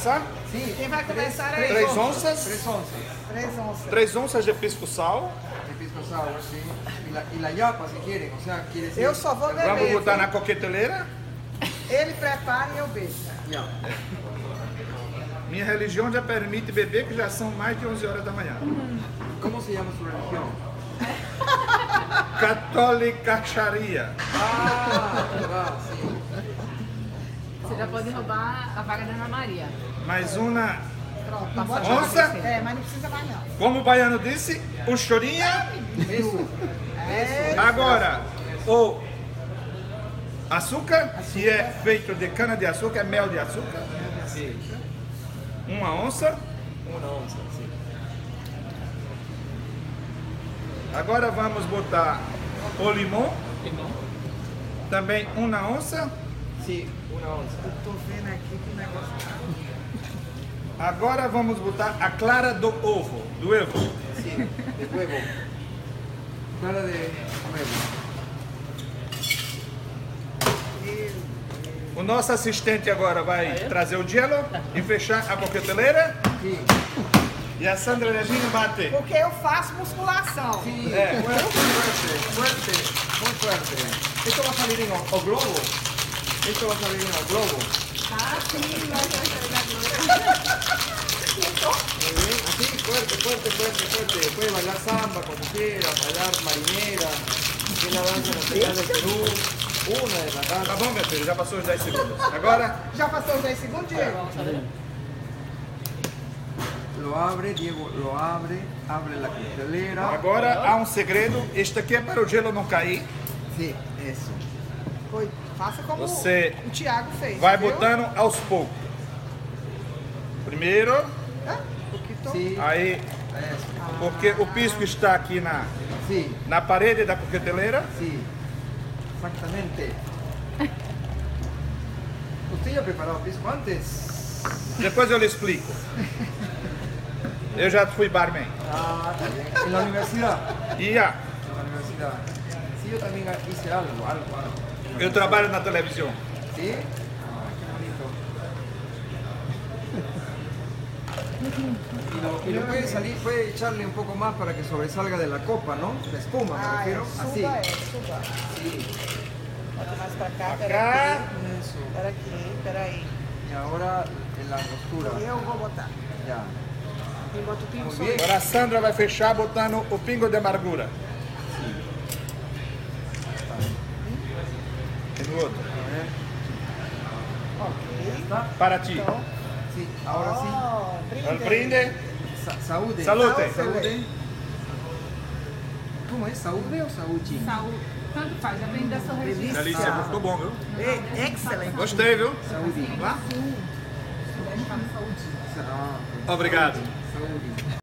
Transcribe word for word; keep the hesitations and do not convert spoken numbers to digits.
começar? Sí. Quem vai começar é Três onças. Tres onzas. Três onças. Três onças de pisco sal. De pisco sour, sí. Y la, y la yapa, si quieren. O sea, quiere decir... Eu só vou beber. Vamos botar na coqueteleira. Ele prepara e eu bebo. Ya. Minha religião já permite beber, que já são mais de onze horas da manhã. ¿Cómo se llama su religión? Catolicacharia. Ah, verdad, sí. Você já pode roubar a vaga da Ana Maria. Mais uma. Pronto, não Pode pode Onça? mais. É, mas não precisa mais não. Como o baiano disse, o chorinha. Eso. É, Agora, o açúcar, que é feito de cana de açúcar, é mel de açúcar. Sí. Uma onça. Una onza, sí. Agora vamos botar o limão. Também uma onça. Sí, una onza. eu tô vendo aqui que o negócio tá... Agora vamos botar a clara do ovo, do ovo. Sí, de huevo. Clara de huevo. O nosso assistente agora vai trazer o gelo e fechar a coqueteleira. Sí. E a Sandra Regina bate. Porque eu faço musculação. Sí, Eh. fuerte, fuerte, fuerte, muy fuerte. Esto va a salir en o, o globo. Esto va a salir en o globo. Ah, sim, vai sair Muy bien, así, fuerte, fuerte, fuerte, fuerte. Puede bailar samba como quiera, bailar marinera, que es la danza nacional del Perú. Una de las Tá danzas. bom, meu filho, já passou os dez segundos. Agora, Já passou os dez segundos, Diego? Lo abre, Diego, lo abre, abre la costelera. agora há um segredo. Este aqui é para o gelo não cair. Sí, eso. Foi. Faça como Você o Thiago fez. Vai viu? botando aos poucos. Primeiro, Ah, o que tô... Sí, aí, eso. porque o pisco está aqui na, Sí, na parede da coqueteleira. sí. Exactamente. ¿Usted ya preparó pisco antes? Depois eu lhe explico. Eu já fui barman. Ah, está bien. ¿En la universidad? E ah, En la universidad. Sí, yo también hice algo, algo, algo. eu trabalho na televisão. ¿Sí? Ah, qué bonito. Y lo, y lo puede salir, puede echarle un poco más para que sobresalga de la copa, ¿no? La espuma, me Ah, é, refiero. Así. suba, é, suba. Sí. Bota mais pra cá, Pra pera cá. aqui. Eso. Pera aqui, pera aí. Y ahora en la costura. Eu vou botar. Ya. Quem bota o pingo Muy sou bien. eu. Agora a Sandra vai fechar botando o pingo de amargura. E no outro. A ver. Ok. ¿Está? Para ti. Então, Sí, ahora sí. ó, El brinde. Sa saúde. Salute. Saúde. ¿Cómo es? ¿Saúde o saúde? Saúde. Tanto faz, depende da sua região. Delícia, ficou bom, viu? É, excelente. Gostei, viu? Saúde. Lá sul, deve ficar no saúde. Ah, Obrigado. saúde.